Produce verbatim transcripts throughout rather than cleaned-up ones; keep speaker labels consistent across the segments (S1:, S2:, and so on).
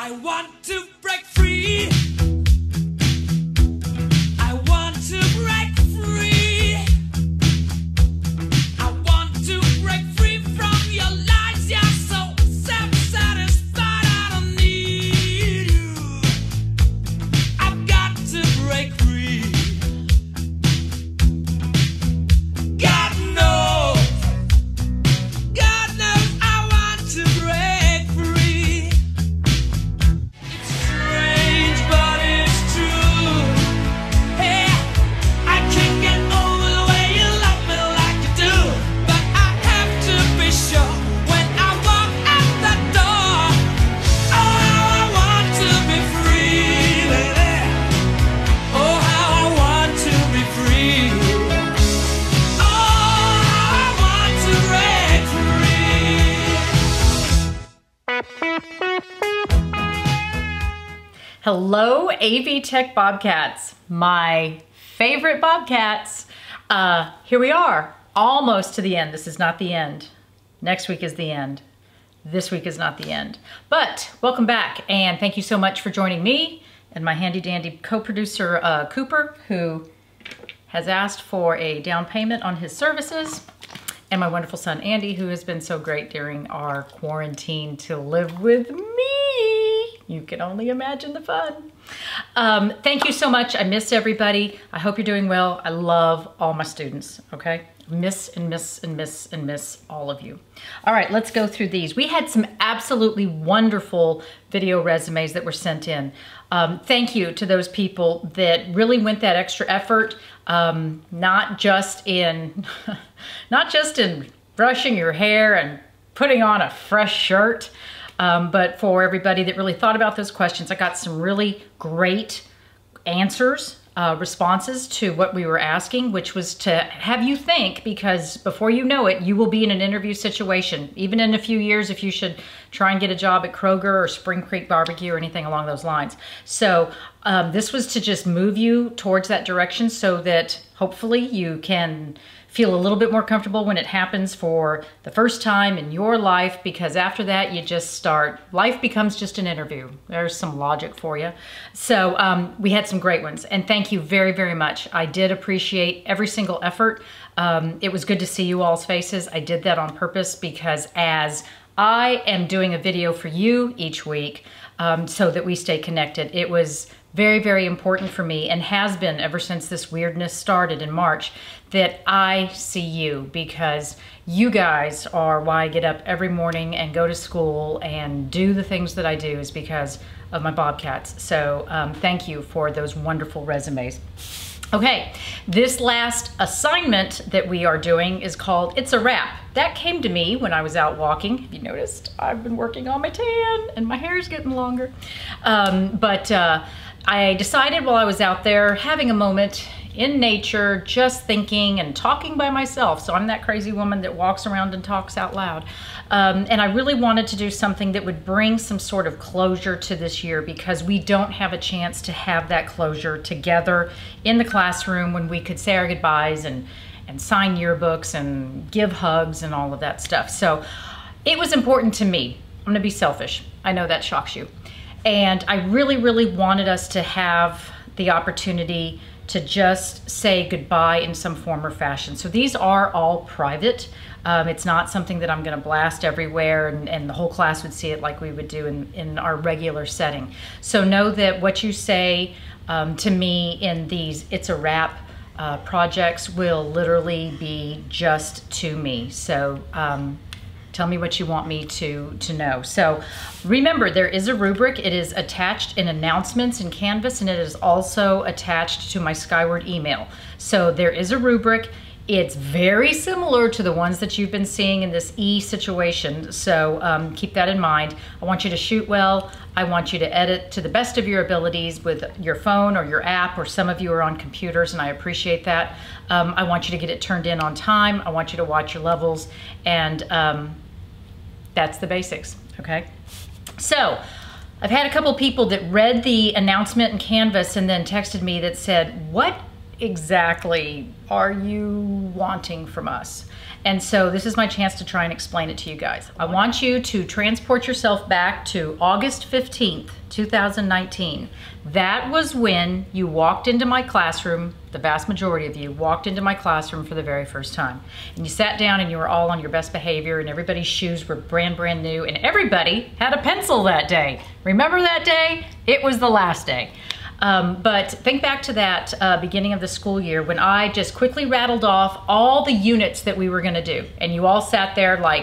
S1: I want to break free. I want to break free. I want to break free from your lies. You're so self-satisfied. I don't need you. I've got to break free. God knows, God knows I want to break free. It's strange, but it's true. Hey, I can't get over the way you love me like you do. But I have to be sure when I walk out the door. Oh, how I want to be free, baby. Oh, how I want to be free. Oh, how I want to break free.
S2: Hello, A V Tech Bobcats, my favorite Bobcats. Uh, here we are, almost to the end. This is not the end. Next week is the end. This week is not the end. But welcome back, and thank you so much for joining me and my handy dandy co-producer, uh, Cooper, who has asked for a down payment on his services, and my wonderful son, Andy, who has been so great during our quarantine to live with me. You can only imagine the fun. Um, thank you so much. I miss everybody. I hope you're doing well. I love all my students, okay? Miss and miss and miss and miss all of you. All right, let's go through these. We had some absolutely wonderful video resumes that were sent in. Um, thank you to those people that really went that extra effort, um, not just in, not just in brushing your hair and putting on a fresh shirt, Um, but for everybody that really thought about those questions. I got some really great answers, uh, responses to what we were asking, which was to have you think, because before you know it, you will be in an interview situation. Even in a few years, if you should try and get a job at Kroger or Spring Creek Barbecue or anything along those lines. So um, this was to just move you towards that direction so that hopefully you can feel a little bit more comfortable when it happens for the first time in your life, because after that you just start, life becomes just an interview. There's some logic for you. So um, we had some great ones, and thank you very, very much. I did appreciate every single effort. Um, it was good to see you all's faces. I did that on purpose because as I am doing a video for you each week um, so that we stay connected, it was very, very important for me, and has been ever since this weirdness started in March, that I see you, because you guys are why I get up every morning and go to school and do the things that I do, is because of my Bobcats. So um, thank you for those wonderful resumes. Okay, this last assignment that we are doing is called It's a Wrap. That came to me when I was out walking. Have you noticed? I've been working on my tan and my hair is getting longer. Um, but uh, I decided while I was out there having a moment in nature, just thinking and talking by myself. So I'm that crazy woman that walks around and talks out loud. Um, and I really wanted to do something that would bring some sort of closure to this year, because we don't have a chance to have that closure together in the classroom when we could say our goodbyes and, and sign yearbooks and give hugs and all of that stuff. So it was important to me. I'm gonna be selfish. I know that shocks you. And I really, really wanted us to have the opportunity to just say goodbye in some form or fashion. So these are all private. Um, it's not something that I'm gonna blast everywhere and, and the whole class would see it like we would do in, in our regular setting. So know that what you say um, to me in these It's a Wrap uh, projects will literally be just to me. So um, tell me what you want me to, to know. So remember, there is a rubric. It is attached in announcements in Canvas, and it is also attached to my Skyward email. So there is a rubric. It's very similar to the ones that you've been seeing in this E situation. So um, keep that in mind. I want you to shoot well. I want you to edit to the best of your abilities with your phone or your app, or some of you are on computers, and I appreciate that. Um, I want you to get it turned in on time. I want you to watch your levels, and um, that's the basics, okay? So I've had a couple people that read the announcement in Canvas and then texted me that said, what exactly are you wanting from us? And so this is my chance to try and explain it to you guys. I want you to transport yourself back to August fifteenth, two thousand nineteen. That was when you walked into my classroom, the vast majority of you walked into my classroom for the very first time. And you sat down and you were all on your best behavior and everybody's shoes were brand, brand new and everybody had a pencil that day. Remember that day? It was the last day. Um, but think back to that uh, beginning of the school year when I just quickly rattled off all the units that we were going to do. And you all sat there like,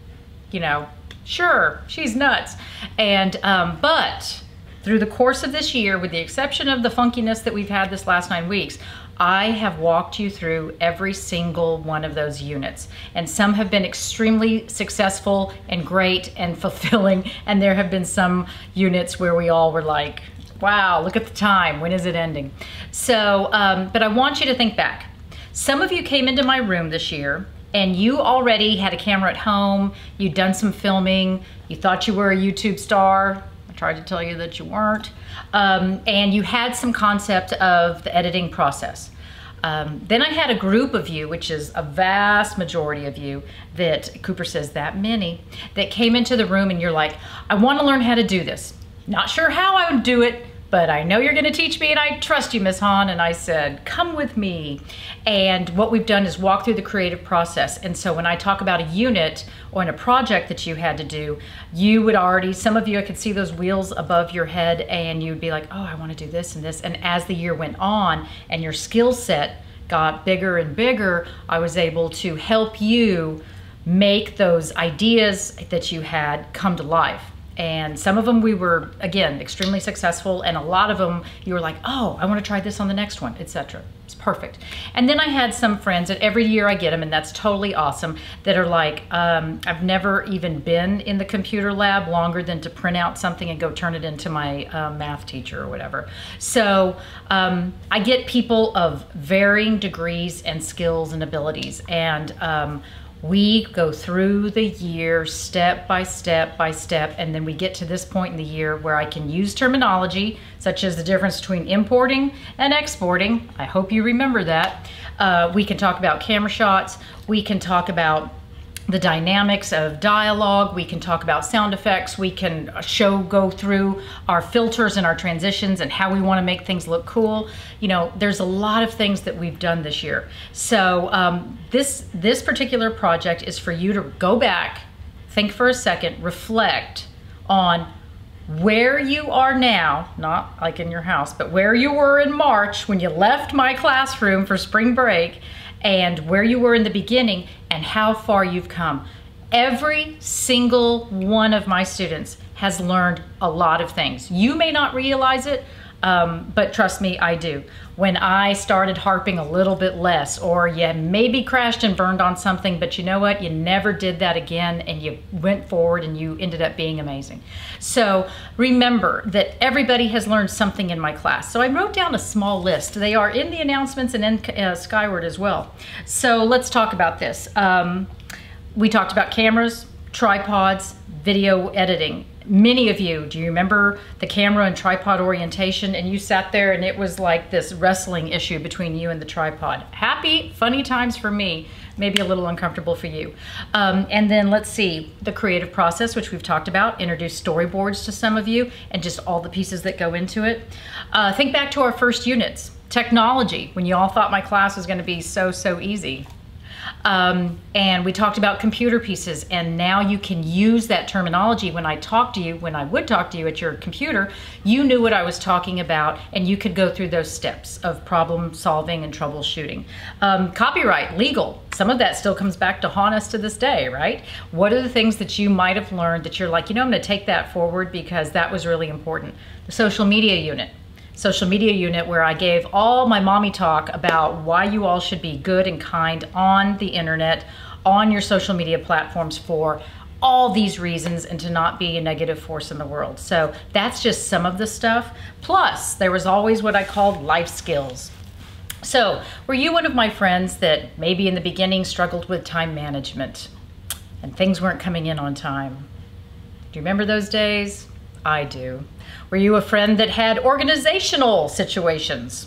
S2: you know, sure, she's nuts. And, um, but through the course of this year, with the exception of the funkiness that we've had this last nine weeks, I have walked you through every single one of those units. And some have been extremely successful and great and fulfilling. And there have been some units where we all were like, wow, look at the time. When is it ending? So, um, but I want you to think back. Some of you came into my room this year and you already had a camera at home. You'd done some filming. You thought you were a YouTube star. I tried to tell you that you weren't. Um, and you had some concept of the editing process. Um, then I had a group of you, which is a vast majority of you, that Cooper says that many, that came into the room and you're like, I want to learn how to do this. Not sure how I would do it, but I know you're gonna teach me and I trust you, Miss Hahn. And I said, come with me. And what we've done is walk through the creative process. And so when I talk about a unit or in a project that you had to do, you would already, some of you, I could see those wheels above your head and you'd be like, oh, I wanna do this and this. And as the year went on and your skill set got bigger and bigger, I was able to help you make those ideas that you had come to life. And some of them we were, again, extremely successful. And a lot of them you were like, oh, I want to try this on the next one, et cetera. It's perfect. And then I had some friends, and every year I get them, and that's totally awesome, that are like, um, I've never even been in the computer lab longer than to print out something and go turn it into my uh, math teacher or whatever. So um, I get people of varying degrees and skills and abilities. And um, we go through the year step by step by step, and then we get to this point in the year where I can use terminology such as the difference between importing and exporting. I hope you remember that. Uh, we can talk about camera shots. We can talk about the dynamics of dialogue. We can talk about sound effects. We can show, go through our filters and our transitions and how we want to make things look cool. You know, there's a lot of things that we've done this year. So um, this, this particular project is for you to go back, think for a second, reflect on where you are now, not like in your house, but where you were in March when you left my classroom for spring break, and where you were in the beginning and how far you've come. Every single one of my students has learned a lot of things. You may not realize it, um, but trust me, I do. When I started harping a little bit less, or you maybe crashed and burned on something, but you know what? You never did that again, and you went forward and you ended up being amazing. So remember that everybody has learned something in my class. So I wrote down a small list. They are in the announcements and in uh, Skyward as well. So let's talk about this. Um, we talked about cameras, tripods, video editing. Many of you, do you remember the camera and tripod orientation? And you sat there and it was like this wrestling issue between you and the tripod. Happy, funny times for me, maybe a little uncomfortable for you. Um, and then let's see, the creative process, which we've talked about, introduce storyboards to some of you and just all the pieces that go into it. Uh, think back to our first units. Technology, when you all thought my class was gonna be so, so easy. Um, and we talked about computer pieces, and now you can use that terminology. When I talk to you, when I would talk to you at your computer, you knew what I was talking about, and you could go through those steps of problem solving and troubleshooting. Um, copyright, legal, some of that still comes back to haunt us to this day, right? What are the things that you might have learned that you're like, you know, I'm gonna take that forward because that was really important. The social media unit. Social media unit where I gave all my mommy talk about why you all should be good and kind on the internet, on your social media platforms for all these reasons, and to not be a negative force in the world. So that's just some of the stuff. Plus, there was always what I called life skills. So were you one of my friends that maybe in the beginning struggled with time management and things weren't coming in on time? Do you remember those days? I do. Were you a friend that had organizational situations?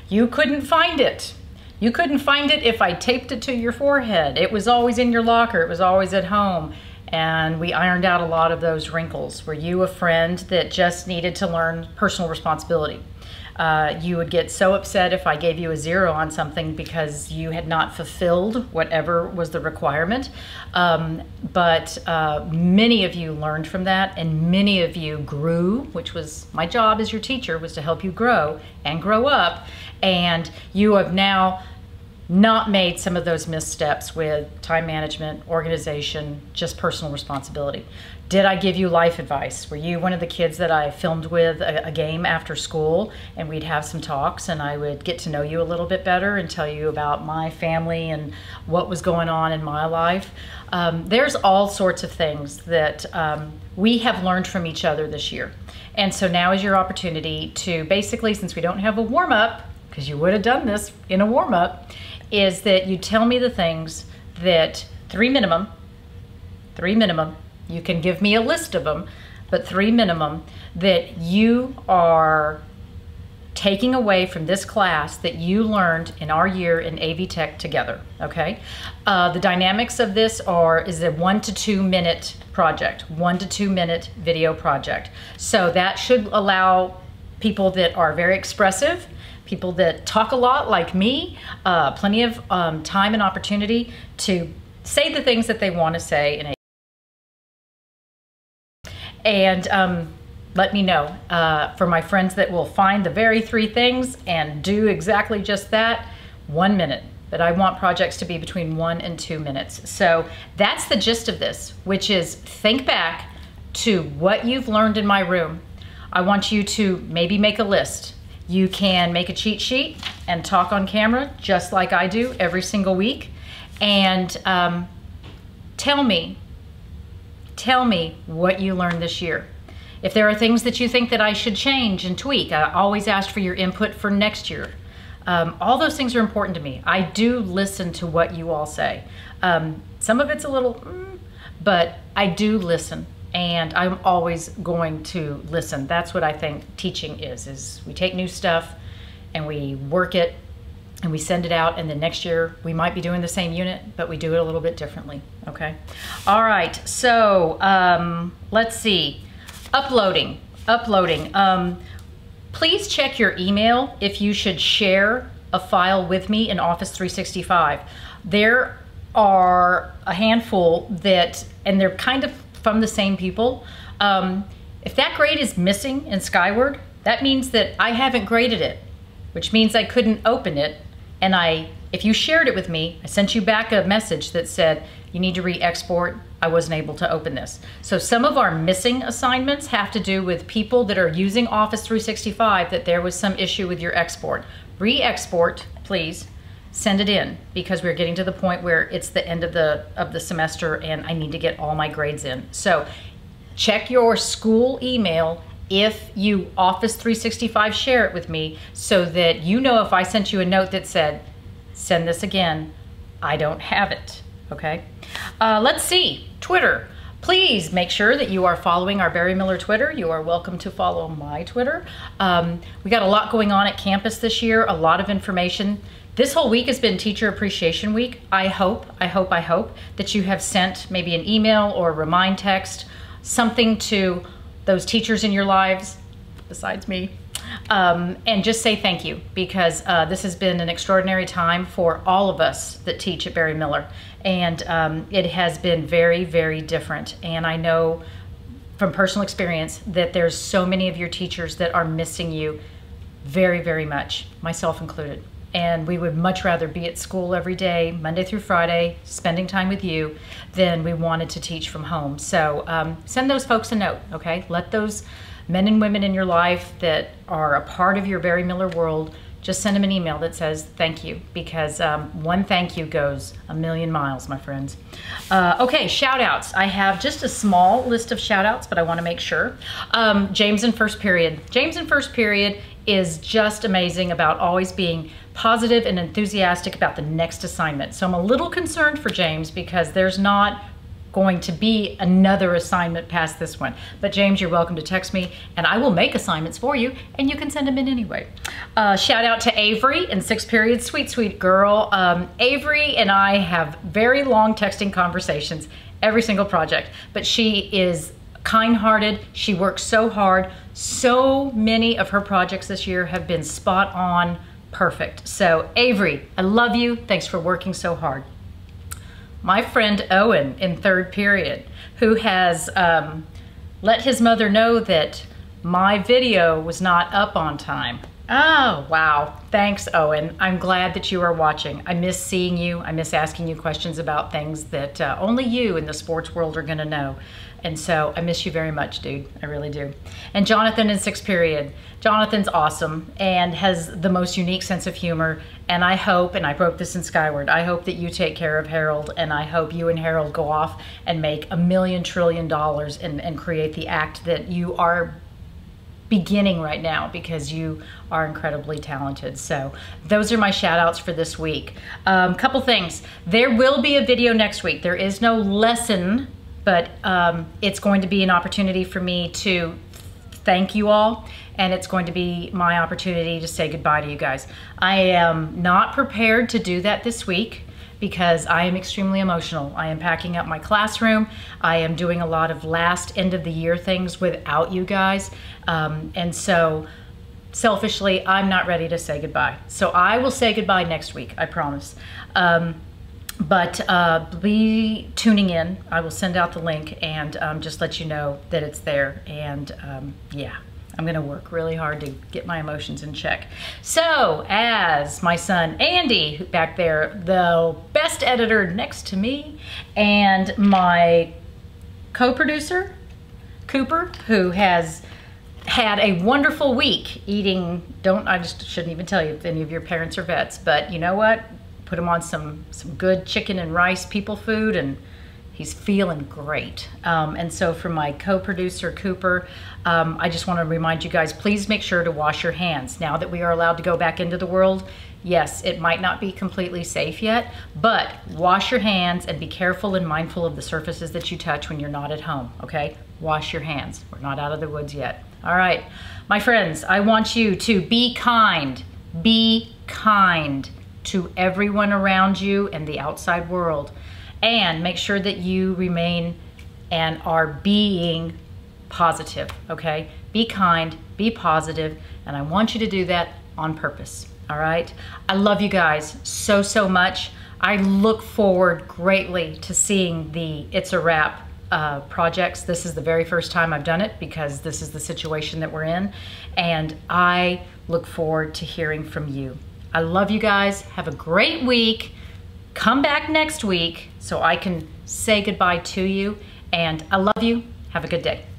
S2: You couldn't find it. You couldn't find it if I taped it to your forehead. It was always in your locker. It was always at home. And we ironed out a lot of those wrinkles. Were you a friend that just needed to learn personal responsibility? Uh, you would get so upset if I gave you a zero on something because you had not fulfilled whatever was the requirement. Um, but uh, many of you learned from that, and many of you grew, which was my job as your teacher, was to help you grow and grow up. And you have now not made some of those missteps with time management, organization, just personal responsibility. Did I give you life advice? Were you one of the kids that I filmed with a, a game after school, and we'd have some talks and I would get to know you a little bit better and tell you about my family and what was going on in my life? Um, there's all sorts of things that um, we have learned from each other this year. And so now is your opportunity to basically, since we don't have a warm-up, because you would have done this in a warm-up, is that you tell me the things that, three minimum, three minimum, you can give me a list of them, but three minimum, that you are taking away from this class that you learned in our year in A V Tech together, okay? Uh, the dynamics of this are, is a one to two minute project, one to two minute video project. So that should allow people that are very expressive, people that talk a lot like me, uh, plenty of um, time and opportunity to say the things that they want to say in a and um, let me know. Uh, for my friends that will find the very three things and do exactly just that, one minute. But I want projects to be between one and two minutes. So that's the gist of this, which is think back to what you've learned in my room. I want you to maybe make a list. You can make a cheat sheet and talk on camera just like I do every single week. And um, tell me, tell me what you learned this year. If there are things that you think that I should change and tweak, I always ask for your input for next year. Um, all those things are important to me. I do listen to what you all say. Um, some of it's a little, mm, but I do listen. And I'm always going to listen. That's what I think teaching is, is we take new stuff and we work it and we send it out, and then next year we might be doing the same unit, but we do it a little bit differently, okay? All right, so um, let's see. Uploading, uploading. Um, please check your email if you should share a file with me in Office three sixty-five. There are a handful that, and they're kind of from the same people. Um, if that grade is missing in Skyward, that means that I haven't graded it, which means I couldn't open it. And I, if you shared it with me, I sent you back a message that said, you need to re-export. I wasn't able to open this. So some of our missing assignments have to do with people that are using Office three sixty-five, that there was some issue with your export. Re-export, please. Send it in, because we're getting to the point where it's the end of the of the semester and I need to get all my grades in. So check your school email if you Office three sixty-five share it with me, so that you know if I sent you a note that said, send this again, I don't have it, okay? Uh, let's see, Twitter. Please make sure that you are following our Barry Miller Twitter. You are welcome to follow my Twitter. Um, we got a lot going on at campus this year, a lot of information. This whole week has been Teacher Appreciation Week. I hope, I hope, I hope that you have sent maybe an email or a remind text, something to those teachers in your lives, besides me, um, and just say thank you, because uh, this has been an extraordinary time for all of us that teach at Barry Miller. And um, it has been very, very different. And I know from personal experience that there's so many of your teachers that are missing you very, very much, myself included. And we would much rather be at school every day, Monday through Friday, spending time with you, than we wanted to teach from home. So um, send those folks a note, okay? Let those men and women in your life that are a part of your Barry Miller world, just send them an email that says thank you, because um, one thank you goes a million miles, my friends. Uh, okay, shout outs. I have just a small list of shout outs, but I want to make sure. Um, James in first period. James in first period is just amazing about always being positive and enthusiastic about the next assignment. So I'm a little concerned for James because there's not going to be another assignment past this one. But James, you're welcome to text me and I will make assignments for you and you can send them in anyway. Uh, shout out to Avery in sixth period, sweet, sweet girl. Um, Avery and I have very long texting conversations every single project, but she is kind-hearted. She works so hard. So many of her projects this year have been spot on perfect. So Avery, I love you. Thanks for working so hard. My friend Owen in third period, who has um, let his mother know that my video was not up on time. Oh, wow. Thanks, Owen. I'm glad that you are watching. I miss seeing you. I miss asking you questions about things that uh, only you in the sports world are going to know. And so I miss you very much, dude. I really do. And Jonathan in sixth period. Jonathan's awesome and has the most unique sense of humor. And I hope, and I wrote this in Skyward, I hope that you take care of Harold, and I hope you and Harold go off and make a million trillion dollars and, and create the act that you are beginning right now, because you are incredibly talented. So those are my shout outs for this week. Um, couple things. There will be a video next week. There is no lesson, but um, it's going to be an opportunity for me to thank you all, and it's going to be my opportunity to say goodbye to you guys. I am not prepared to do that this week because I am extremely emotional. I am packing up my classroom. I am doing a lot of last end of the year things without you guys. Um, and so selfishly, I'm not ready to say goodbye. So I will say goodbye next week, I promise. Um, But uh, be tuning in. I will send out the link and um, just let you know that it's there. And um, yeah, I'm going to work really hard to get my emotions in check. So as my son Andy back there, the best editor next to me, and my co-producer Cooper, who has had a wonderful week eating, don't, I just shouldn't even tell you if any of your parents are vets, but you know what? Put him on some, some good chicken and rice people food, and he's feeling great. Um, and so for my co-producer, Cooper, um, I just want to remind you guys, please make sure to wash your hands. Now that we are allowed to go back into the world, yes, it might not be completely safe yet, but wash your hands and be careful and mindful of the surfaces that you touch when you're not at home, okay? Wash your hands. We're not out of the woods yet. All right, my friends, I want you to be kind. Be kind to everyone around you and the outside world, and make sure that you remain and are being positive, okay? Be kind, be positive, and I want you to do that on purpose, all right? I love you guys so, so much. I look forward greatly to seeing the It's a Wrap uh, projects. This is the very first time I've done it because this is the situation that we're in, and I look forward to hearing from you. I love you guys. Have a great week. Come back next week so I can say goodbye to you. And I love you. Have a good day.